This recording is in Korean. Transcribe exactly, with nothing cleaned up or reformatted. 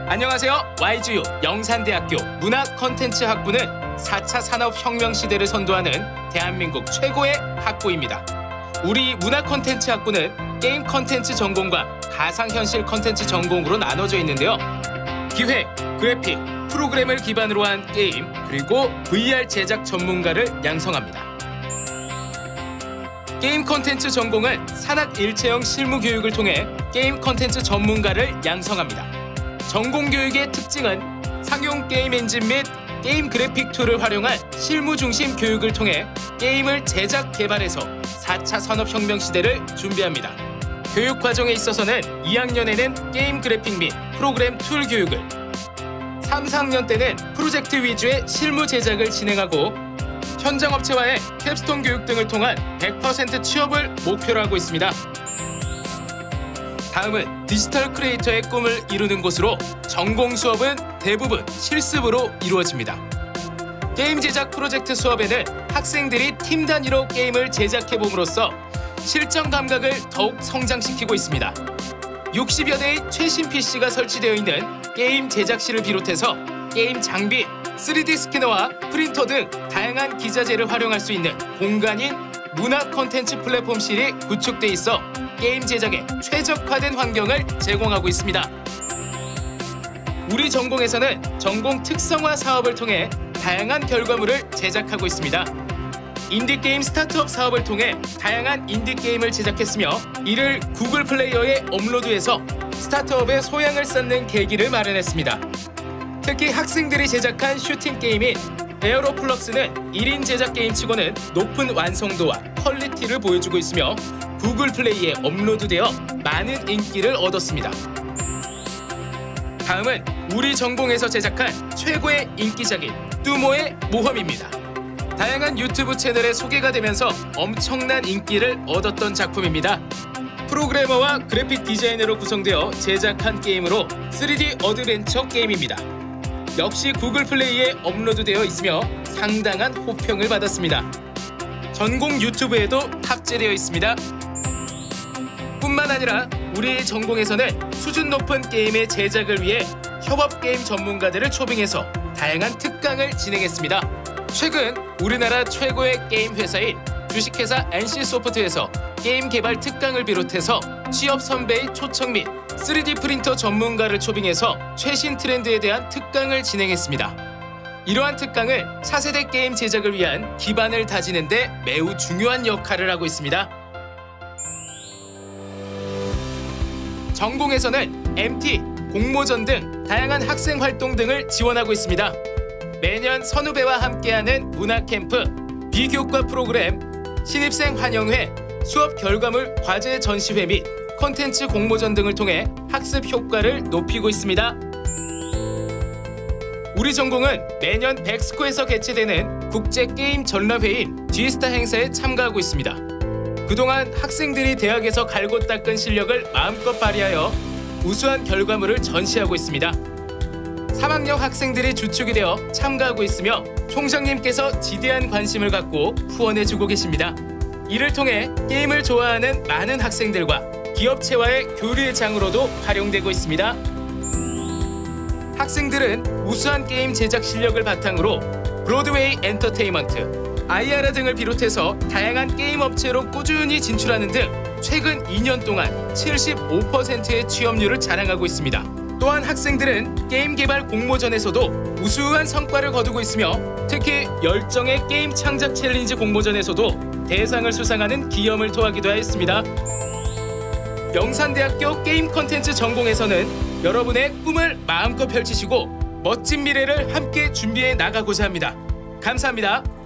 안녕하세요. 와이지유 영산대학교 문화콘텐츠학부는 사 차 산업혁명 시대를 선도하는 대한민국 최고의 학부입니다. 우리 문화콘텐츠학부는 게임 콘텐츠 전공과 가상현실 콘텐츠 전공으로 나눠져 있는데요. 기획, 그래픽, 프로그램을 기반으로 한 게임, 그리고 브이알 제작 전문가를 양성합니다. 게임 콘텐츠 전공은 산학일체형 실무 교육을 통해 게임 콘텐츠 전문가를 양성합니다. 전공 교육의 특징은 상용 게임 엔진 및 게임 그래픽 툴을 활용한 실무 중심 교육을 통해 게임을 제작 개발해서 사 차 산업혁명 시대를 준비합니다. 교육 과정에 있어서는 이 학년에는 게임 그래픽 및 프로그램 툴 교육을, 삼, 사 학년 때는 프로젝트 위주의 실무 제작을 진행하고 현장 업체와의 캡스톤 교육 등을 통한 백 퍼센트 취업을 목표로 하고 있습니다. 다음은 디지털 크리에이터의 꿈을 이루는 곳으로 전공 수업은 대부분 실습으로 이루어집니다. 게임 제작 프로젝트 수업에는 학생들이 팀 단위로 게임을 제작해봄으로써 실전 감각을 더욱 성장시키고 있습니다. 육십여 대의 최신 피씨가 설치되어 있는 게임 제작실을 비롯해서 게임 장비, 쓰리디 스캐너와 프린터 등 다양한 기자재를 활용할 수 있는 공간인 문화 콘텐츠 플랫폼실이 구축돼 있어 게임 제작에 최적화된 환경을 제공하고 있습니다. 우리 전공에서는 전공 특성화 사업을 통해 다양한 결과물을 제작하고 있습니다. 인디게임 스타트업 사업을 통해 다양한 인디게임을 제작했으며 이를 구글 플레이어에 업로드해서 스타트업의 소양을 쌓는 계기를 마련했습니다. 특히 학생들이 제작한 슈팅 게임인 에어로플럭스는 일 인 제작 게임치고는 높은 완성도와 퀄리티를 보여주고 있으며 구글 플레이에 업로드되어 많은 인기를 얻었습니다. 다음은 우리 전공에서 제작한 최고의 인기작인 뚜모의 모험입니다. 다양한 유튜브 채널에 소개가 되면서 엄청난 인기를 얻었던 작품입니다. 프로그래머와 그래픽 디자이너로 구성되어 제작한 게임으로 쓰리디 어드벤처 게임입니다. 역시 구글 플레이에 업로드되어 있으며 상당한 호평을 받았습니다. 전공 유튜브에도 탑재되어 있습니다. 뿐만 아니라 우리 전공에서는 수준 높은 게임의 제작을 위해 협업 게임 전문가들을 초빙해서 다양한 특강을 진행했습니다. 최근 우리나라 최고의 게임 회사인 주식회사 엔씨소프트에서 게임 개발 특강을 비롯해서 취업 선배의 초청 및 쓰리디 프린터 전문가를 초빙해서 최신 트렌드에 대한 특강을 진행했습니다. 이러한 특강은 차세대 게임 제작을 위한 기반을 다지는 데 매우 중요한 역할을 하고 있습니다. 전공에서는 엠티, 공모전 등 다양한 학생 활동 등을 지원하고 있습니다. 매년 선후배와 함께하는 문화캠프, 비교과 프로그램, 신입생 환영회, 수업 결과물 과제 전시회 및 콘텐츠 공모전 등을 통해 학습 효과를 높이고 있습니다. 우리 전공은 매년 백스코에서 개최되는 국제게임 전람회인 G스타 행사에 참가하고 있습니다. 그동안 학생들이 대학에서 갈고 닦은 실력을 마음껏 발휘하여 우수한 결과물을 전시하고 있습니다. 삼 학년 학생들이 주축이 되어 참가하고 있으며 총장님께서 지대한 관심을 갖고 후원해주고 계십니다. 이를 통해 게임을 좋아하는 많은 학생들과 기업체와의 교류의 장으로도 활용되고 있습니다. 학생들은 우수한 게임 제작 실력을 바탕으로 브로드웨이 엔터테인먼트, 아이아라 등을 비롯해서 다양한 게임 업체로 꾸준히 진출하는 등 최근 이 년 동안 칠십오 퍼센트의 취업률을 자랑하고 있습니다. 또한 학생들은 게임 개발 공모전에서도 우수한 성과를 거두고 있으며 특히 열정의 게임 창작 챌린지 공모전에서도 대상을 수상하는 기염을 토하기도 하였습니다. 영산대학교 게임 콘텐츠 전공에서는 여러분의 꿈을 마음껏 펼치시고 멋진 미래를 함께 준비해 나가고자 합니다. 감사합니다.